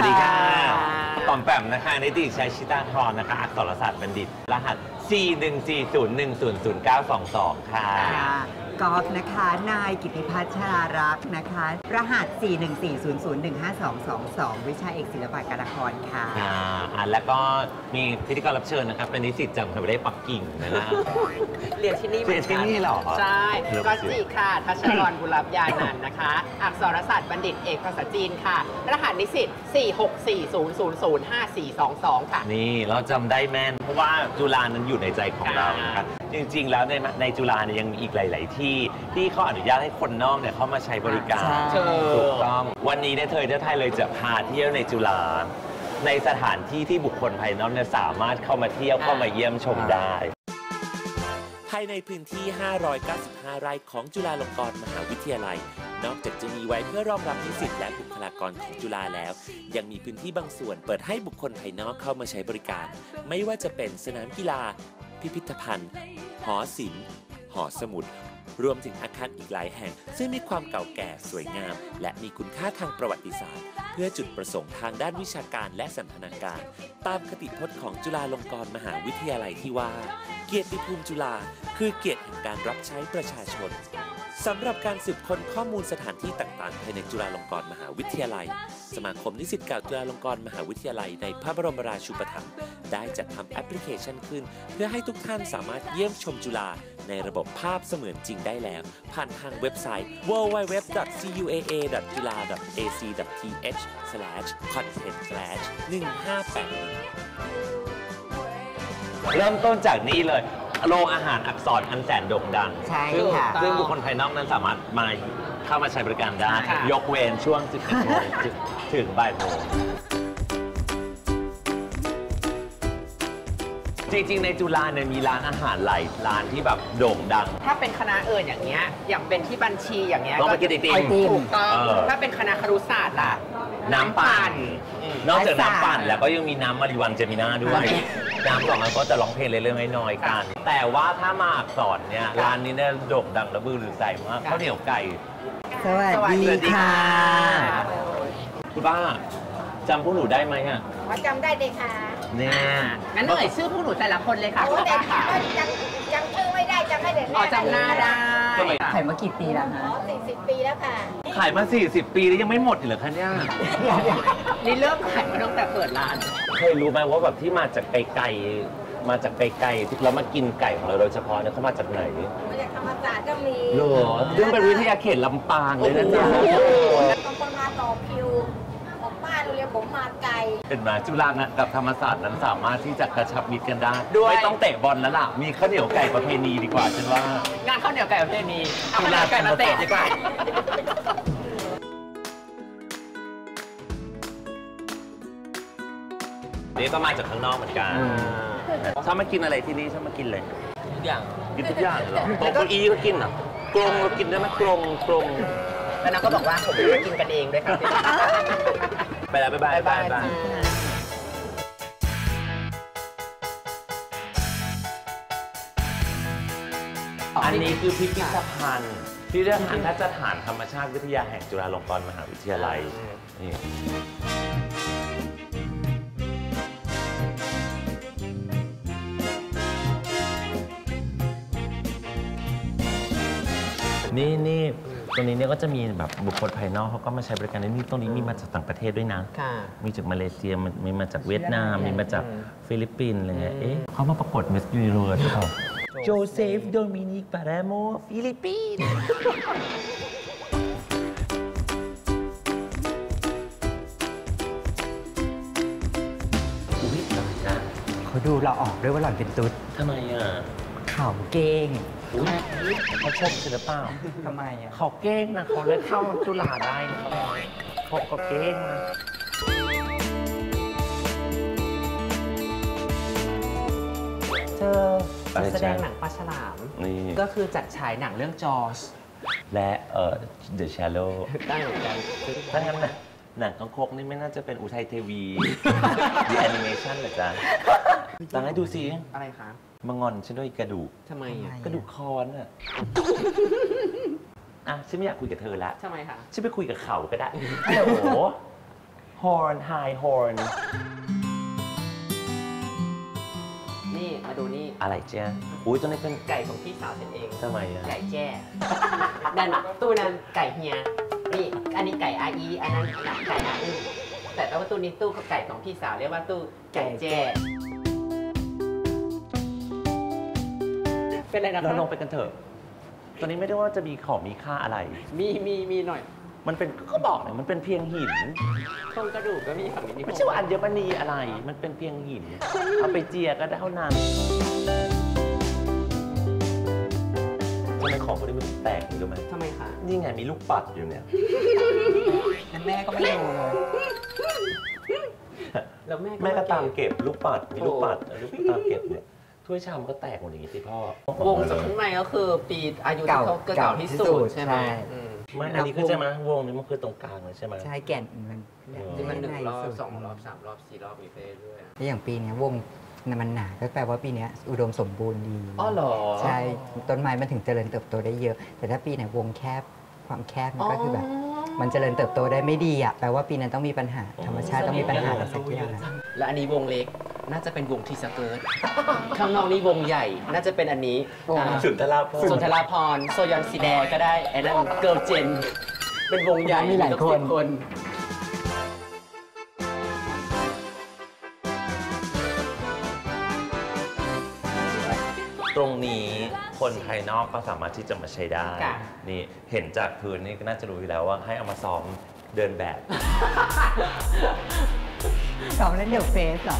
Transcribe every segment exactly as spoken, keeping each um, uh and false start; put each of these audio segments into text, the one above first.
วัสดีค่ะปอมแปมนะคะนิติชัยชิตาธรนะคะอักษรศาสตร์บัณฑิตรหัส สี่ หนึ่ง สี่ ศูนย์ หนึ่ง ศูนย์ ศูนย์ เก้า สอง สอง ค่ะกอล์ฟนะคะนายกิติพัชรารักษ์นะคะรหัส สี่ หนึ่ง สี่ ศูนย์ ศูนย์ หนึ่ง ห้า สอง สอง สอง วิชาเอกศิลปะการละครค่ะอ่าแล้วก็มีพิธีกรรับเชิญนะครับเป็นนิสิตจากมหาวิทยาลัยปักกิ่งนะฮะเรียนที่นี่เรียนที่นี่เหรอใช่ก็จีค่ะทัชกรบุรพยานันท์นะคะอักษรศาสตร์บัณฑิตเอกภาษาจีนค่ะรหัสนิสิต สี่ หก สี่ ศูนย์ ศูนย์ ศูนย์ ห้า สี่ สอง สอง ค่ะนี่เราจำได้แม่นเพราะว่าจุฬานั้นอยู่ในใจของเรานะครับจริงๆแล้วในในจุฬาเนี่ยยังมีอีกหลายๆที่ที่เขาอนุญาตให้คนนอกเนี่ยเข้ามาใช้บริการถูกต้องวันนี้เนี่ยเธอเจ้าไทยเลยจะพาเที่ยวในจุฬาในสถานที่ที่บุคคลภายนอกเนี่ยสามารถเข้ามาเที่ยวเข้ามาเยี่ยมชมได้ภายในพื้นที่ ห้าร้อยเก้าสิบห้า ไร่ของจุฬาลงกรณ์มหาวิทยาลัยนอกจากจะมีไว้เพื่อรองรับนิสิตและบุคลากรของจุฬาแล้วยังมีพื้นที่บางส่วนเปิดให้บุคคลภายนอกเข้ามาใช้บริการไม่ว่าจะเป็นสนามกีฬาพิพิธภัณฑ์หอศิลป์หอสมุดรวมถึงอาคารอีกหลายแห่งซึ่งมีความเก่าแก่สวยงามและมีคุณค่าทางประวัติศาสตร์เพื่อจุดประสงค์ทางด้านวิชาการและสันทนาการตามคติพจน์ของจุฬาลงกรณ์มหาวิทยาลัยที่ว่าเกียรติภูมิจุฬาคือเกียรติแห่งการรับใช้ประชาชนสำหรับการสืบค้นข้อมูลสถานที่ต่างๆภายในจุฬาลงกรณ์มหาวิทยาลัยสมาคมนิสิตเก่าจุฬาลงกรณ์มหาวิทยาลัยในพระบรมราชูปถัมภ์ได้จัดทำแอปพลิเคชันขึ้นเพื่อให้ทุกท่านสามารถเยี่ยมชมจุฬาในระบบภาพเสมือนจริงได้แล้วผ่านทางเว็บไซต์ ดับเบิลยู ดับเบิลยู ดับเบิลยู ดอท ซี ยู เอ เอ ดอท จุฬา ดอท เอ ซี ดอท ที เอช สแลช คอนเทนต์ สแลช หนึ่ง ห้า แปด หนึ่งเริ่มต้นจากนี้เลยโรงอาหารอักษรอันแสนโด่งดังใช่ค่ะซึ่งบุคคลภายนอกนั้นสามารถมาเข้ามาใช้บริการได้ยกเว้นช่วงสิบเอ็ดโมงถึงบ่ายโมงจริงๆในจุฬาเนี่ยมีร้านอาหารหลายร้านที่แบบโด่งดังถ้าเป็นคณะเอิญอย่างเงี้ยอย่างเป็นที่บัญชีอย่างเงี้ยต้องไปกินไอติมถูกต้องถ้าเป็นคณะครุศาสตร์ล่ะน้ำปั่นนอกจากน้ำปั่นแล้วก็ยังมีน้ำมาริวันเจมิน่าด้วยน้ำสองนั้นก็จะร้องเพลงเล็กๆน้อยๆกันแต่ว่าถ้ามาอักษรเนี่ยร้านนี้เนี่ยโด่งดังระบือรือใส่มากข้าวเหนียวไก่สวัสดีค่ะคุณป้าจำพวกหนูได้ไหมอ่ะว่าจำได้เลยค่ะเนี่ยงั้นเอ่ยชื่อพวกหนูแต่ละคนเลยค่ะคุณป้าค่ะจำจำชื่อไม่ได้จำไม่ได้อ๋อจำหน้าได้ขายมากี่ปีแล้วคะสี่สิบปีแล้วค่ะขายมาสี่สิบปีแล้วยังไม่หมดอีกเหรอคะเนี่ยนี่เริ่มขายมาตั้งแต่เปิดร้านเคยรู้ไหมว่าแบบที่มาจากไกลๆมาจากไกลๆที่เรามากินไก่ของเราโดยเฉพาะเนี่ยเขามาจากไหนมาจากธรรมศาสตร์ก็มีเหรอซึ่งเป็นวิทยาเขตลำปางเลยนะจ๊ะบางคนมาต่อคิวของบ้านเรียกผมมาไกลเป็นมาจุฬากับธรรมศาสตร์นั้นสามารถที่จะกระชับมิตรกันได้ไม่ต้องเตะบอลแล้วล่ะมีข้าวเหนียวไก่ประเพณีดีกว่าฉันว่างานข้าวเหนียวไก่ประเพณีเอาข้าวเหนียวไก่มาเตะดีกว่านี่ก็มาจากข้างนอกเหมือนกันชอบมากินอะไรที่นี่ชอบมากินเลยทุกอย่างกินทุกอย่างเหรอโต๊ะเก้าอี้ก็กินเหรอกรงก็กินได้ไหมกรงกรงแล้วน้องก็บอกว่าผมกินกันเองด้วยครับไปแล้วบ๊ายบายบ๊ายบายอันนี้คือพิพิธภัณฑ์พิพิธภัณฑ์สถานธรรมชาติวิทยาแห่งจุฬาลงกรณ์มหาวิทยาลัยนี่นี่นี่ตรงนี้เนี่ยก็จะมีแบบบุคคลภายนอกเขาก็มาใช้บริการนี่ตรงนี้มีมาจากต่างประเทศด้วยนะมีจากมาเลเซียมีมาจากเวียดนามมีมาจากฟิลิปปินส์อะไรเงี้ยเอ๊ะเขามาประกวดมิสยูนิเวิร์สหรือเปล่าโจเซฟโดมินิกปาราโมฟิลิปปินส์เขาดูเราออกด้วยว่าหล่อนเป็นตุ๊ดทำไมอ่ะข่าวเก่งเขาชมศิลปะทำไมอ่ะเขาเก่งนะเขาเลยเข้าจุฬาได้นะเขาก็เก่งนะเธอแสดงหนังปลาฉลามก็คือจัดฉายหนังเรื่องจอร์จและเอ่อ The Shallow ได้เหมือนกันถ้างั้นนะหนังกังคกนี่ไม่น่าจะเป็นอุทัยเทวี The Animation เหรอจ๊ะตั้งให้ดูสิอะไรคะมางอนฉันด้วยกระดูกทำไมอ่ะกระดูกคอนอ่ะอ่ะฉันไม่อยากคุยกับเธอละทำไมคะฉันไปคุยกับเขาก็ได้โอ้โหโห horn high horn นี่มาดูนี่อะไรเจ้าอุ้ยตัวนี้เป็นไก่ของพี่สาวฉันเองทำไมอ่ะไก่แจ้นั่นตู้นั้นไก่เฮียนี่อันนี้ไก่อาอีอันนั้นไก่อาอึ้งแต่ว่าตู้นี้ตู้ไก่ของพี่สาวเรียกว่าตู้ไก่แจ้เป็นอะไรนะเราลงไปกันเถอะตัวนี้ไม่ได้ว่าจะมีของมีค่าอะไรมีมีมีหน่อยมันเป็นก็บอกเลยมันเป็นเพียงหินโครงกระดูกก็มีฝั่งนี้ไม่ใช่ว่าอัญมณีอะไร มันเป็นเพียงหิน เอาไปเจียก็ได้เท่านั้นทำไมของพวกนี้มันแปลกอยู่รู้ไหมทำไมคะนี่ไงมีลูกปัดอยู่เนี่ยแม่ก็ไม่รู้เลยแล้วแม่แม่ก็ตามเก็บลูกปัด มีลูกปัดลูกตามเก็บเนี่ย ถ้วยชามก็แตกหมดอย่างนี้สิพ่อวงจากข้างในก็คือปีอายุที่เขาเก่าที่สุดใช่ไหมไม่อันนี้คือใช่ไหมวงนี้มันคือตรงกลางเลยใช่ไหมใช่แก่นมันที่มันหนึ่งรอบสุดสองรอบสามรอบสี่รอบมีไปเรื่อยแล้วอย่างปีเนี้ยวงมันหนาก็แปลว่าปีเนี้ยอุดมสมบูรณ์ดีอ๋อเหรอใช่ต้นไม้มันถึงเจริญเติบโตได้เยอะ แต่ถ้าปีไหนวงแคบความแคบมันก็คือแบบ มันเจริญเติบโตได้ไม่ดีอ่ะแปลว่าปีนั้นต้องมีปัญหาธรรมชาติต้องมีปัญหาอะไรสักอย่างและอันนี้วงเล็กน่าจะเป็นวงทีสเกิร์ตข้างนอกนี่วงใหญ่น่าจะเป็นอันนี้สุนทราภรณ์สุนทราพรณ์โซยอนซีแดก็ได้ไอ้นั่นเกิร์ลเจนเป็นวงใหญ่มีหลายคนคนตรงนี้คนภายนอกก็สามารถที่จะมาใช้ได้ นี่เห็นจากพื้นนี่ก็น่าจะรู้อยู่แล้วว่าให้เอามาซ้อมเดินแบบสองเล่นเดี่ยวเฟสเหรอ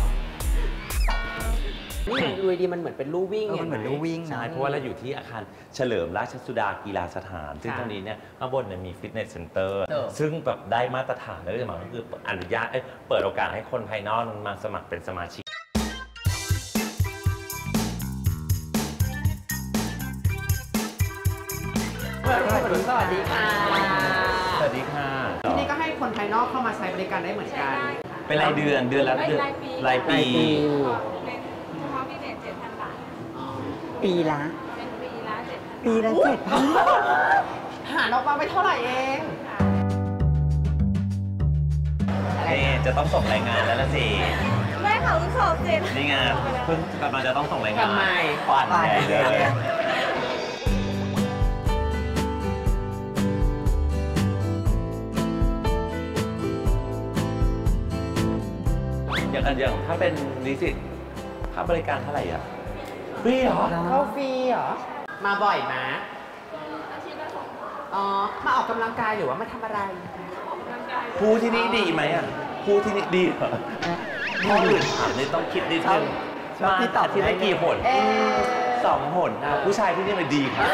นี่มันดูดีมันเหมือนเป็นลู่วิ่งเออมันเหมือนลู่วิ่งใช่นะเพราะว่าเราอยู่ที่อาคารเฉลิมราชสุดากีฬาสถาน ซึ่งตรงนี้เนี่ยข้างบนเนี่ยมีฟิตเนสเซ็นเตอร์ซึ่งแบบได้มาตรฐานแล้วจะหมายก็คืออนุญาตเอ้ยเปิดโอกาสให้คนภายนอกมาสมัครเป็นสมาชิกสวัสดีค่ะสวัสดีค่ะที่นี่ก็ให้คนภายนอกเข้ามาใช้บริการได้เหมือนกันเป็นรายเดือนเดือนละเดือนรายปีเป็นเฉพาะพิเศษเจ็ดพันบาทปีละเป็นปีละเจ็ดพันปีละเจ็ดพันหารออกมาไม่เท่าไหร่เองนี่จะต้องส่งรายงานแล้วละสิไม่ค่ะคุณสอบเสร็จนี่ไงเพิ่งกำลังจะต้องส่งรายงานทำไมปั่นใหญ่เลยอย่างกันอย่างถ้าเป็นนิสิตค่าบริการเท่าไหร่อ่ะฟรีเหรอเข้าฟรีเหรอ มาบ่อยไหมอาชีพละสองพันอ๋อ มาออกกำลังกายหรือว่ามาทำอะไรออกกำลังกายครูที่นี่ดีไหมอ่ะครูที่นี่ดีเหรอข้ออื่นถามนี่ต้องคิดนิดนึงชอบที่ตอบที่ได้กี่ผลเอ๊ะสองผลนะผู้ชายที่นี่มันดีครับ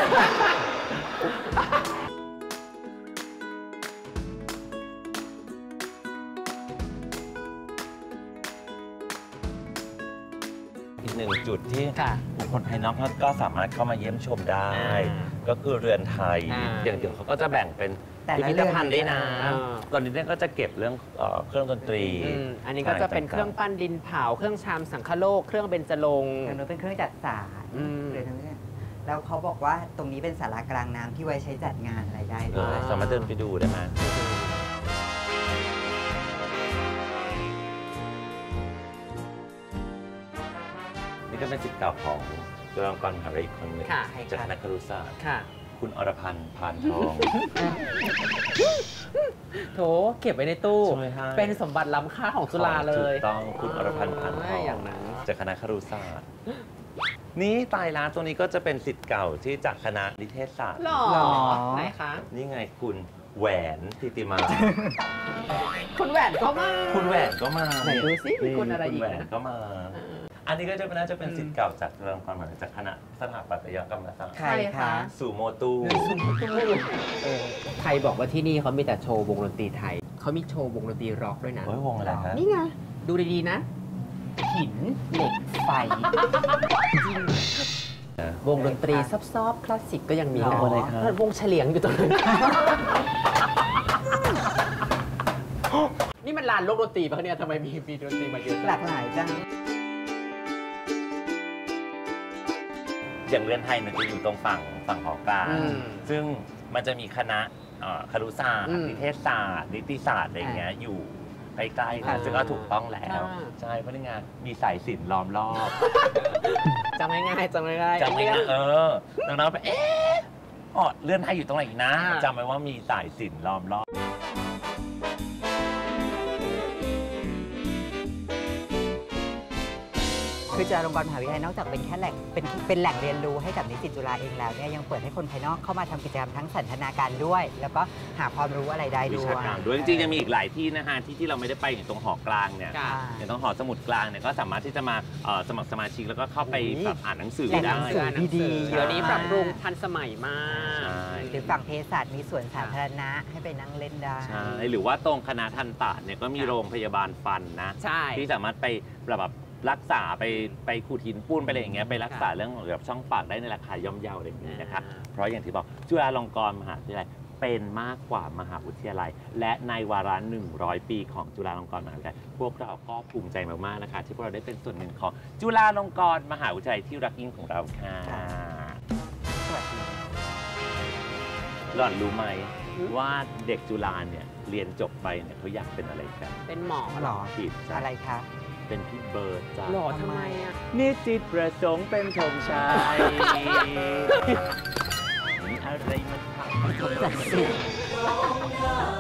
อีกหนึ่งจุดที่ค่ะบุคคลภายนอกก็สามารถเข้ามาเยี่ยมชมได้อ่าก็คือเรือนไทยอ่าอย่างเดี๋ยวเขาก็จะแบ่งเป็นแต่พิละพิธภัณฑ์ด้วยนะอ่าตอนนี้เนี่ยก็จะเก็บเรื่องเอ่อเครื่องดนตรีอืมอันนี้ก็จะเป็นเครื่องปั้นดินเผา เครื่องชามสังคโลก เครื่องเบญจรงค์ทางโน้นเป็นเครื่องจัดสารอืมหรือทางนี้แล้วเขาบอกว่าตรงนี้เป็นศาลากลางน้ำที่ไว้ใช้จัดงานอะไรได้เอด้วอย สามารถเดินไปดูได้ไหมนี่ก็เป็นศิษย์เก่าของจุฬาลงกรณ์มหาวิทยาลัยอีกคนหนึ่งค่ะจากคณะครุศาสตร์ค่ะคุณอรพันธ์พานทองโถเก็บไว้ในตู้ใช่เป็นสมบัติล้ำค่าของจุฬาเลยถูกต้องคุณอรพันธ์พานทองอย่างนั้นจากคณะครุศาสตร์ นี่ตายร้านตัวนี้ก็จะเป็นศิษย์เก่าที่จากคณะนิเทศศาสตร์หรอหรอไหนคะนี่ไงคุณแหวนทิติมาคุณแหวนก็มาคุณแหวนก็มาไหนดูสิมีคนอะไรอีกณแหวนนะก็มา อันนี้ก็จะเป็นน่าจะเป็นศิษย์เก่าจากจุฬาลงกรณ์มหาวิทยาลัยจากคณะสถาปัตยกรรมศาสตร์ใครคะสุโมตูเออใครบอกว่าที่นี่เขามีแต่โชว์วงดนตรีไทย เขามีโชว์วงดนตรีร็อกด้วยนะโอ้ยวงอะไรครับนี่ไง ดูดีๆนะ หินเหล็กไฟจริงวงดนตรีซอบๆคลาสสิกก็ยังมีเอานะอะไรครับวงเฉลียงอยู่ตรงนั้น นี่มันลานโลกดนตรีปะเนี่ยทำไมมีมีดนตรีมาเยอะจังหลากหลายจังอย่างเรือนไทยเนี่ยจะอยู่ตรงฝั่งฝั่งหอกลางอืมซึ่งมันจะมีคณะเอ่อครุศาสตร์อืมนิเทศศาสตร์นิติศาสตร์อะไรอย่างเงี้ยอยู่ใกล้ๆนะซึ่งก็ถูกต้องแล้วใช่เพราะนี่ไงมีสายสิญจน์ล้อมรอบจำง่ายๆจำง่ายๆจำไม่ได้เออน้องๆไปเอ๊ะอ๋อเลื่อนให้อยู่ตรงไหนอีกนะอ่าจำไว้ว่ามีสายสิญจน์ล้อมรอบคือจุฬาลงกรณ์มหาวิทยาลัยนอกจากเป็นแค่แหล่งเป็นเป็นแหล่งเรียนรู้ให้กับนิสิตจุฬาเองแล้วเนี่ยยังเปิดให้คนภายนอกเข้ามาทำกิจกรรมทั้งสันทนาการด้วย แล้วก็หาความรู้อะไรได้วิด้วชาย การด้วยจริงๆยังมีอีกหลายที่นะฮะที่ที่เราไม่ได้ไปอย่างตรงหอกลางเนี่ยค่ะอย่างตรงหอสมุดกลางเนี่ยก็สามารถที่จะมาเอ่อสมัครสมาชิกแล้วก็เข้าไปแบบอ่านหนังสือแหล่งหได้นังสือดีๆเดี๋ยวนี้ปรับปรุงทันสมัยมากใช่หรือฝั่งเภสัชมีสวนสาธารณะให้ไปนั่งเล่นได้ใช่หรือว่าตรงคณะทันตะเนี่ยก็มีโรงพยาบาลฟันนะใช่ที่สามารถไปแบบรักษาไปไปขูดหินปูนไปอะไรอย่างเงี้ยไปรักษาเรื่องของแบบช่องปากได้ในราคาย่อมเยาอะไรอย่างนี้นะคะเพราะอย่างที่บอกจุฬาลงกรณ์มหาวิทยาลัยเป็นมากกว่ามหาวิทยาลัย และในวาระหนึ่งร้อยปีของจุฬาลงกรณ์มหาวิทยาลัยพวกเราก็ภูมิใจมากๆนะคะที่พวกเราได้เป็นส่วนหนึ่งของจุฬาลงกรณ์มหาวิทยาลัยที่รักยิ่งของเราค่ะสวัสดีหล่อนรู้ไหมว่าเด็กจุฬาเนี่ยเรียนจบไปเนี่ยเขาอยากเป็นอะไรกันเป็นหมอหรอผิดจ้ะอะไรคะเป็นพี่เบิร์ดจ้าหล่อทำไมอ่ะนิสิตประสงค์เป็นธงชัยมีอะไรมันทำจัดสิ